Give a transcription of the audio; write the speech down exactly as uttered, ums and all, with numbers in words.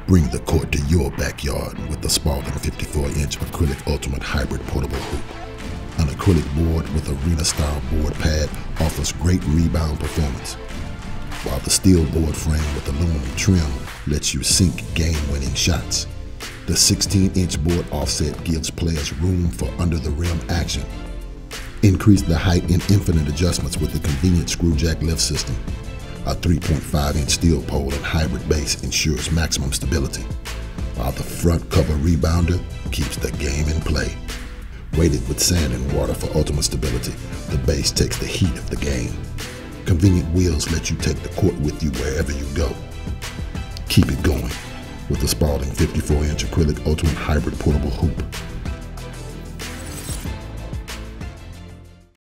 Bring the court to your backyard with the Spalding fifty-four inch Acrylic Ultimate Hybrid Portable Hoop. An acrylic board with arena-style board pad offers great rebound performance, while the steel board frame with aluminum trim lets you sink game-winning shots. The sixteen inch board offset gives players room for under-the-rim action. Increase the height in infinite adjustments with the convenient screw jack lift system. A three point five inch steel pole and hybrid base ensures maximum stability, while the front cover rebounder keeps the game in play. Weighted with sand and water for ultimate stability, the base takes the heat of the game. Convenient wheels let you take the court with you wherever you go. Keep it going with the Spalding fifty-four inch Acrylic Ultimate Hybrid Portable Hoop.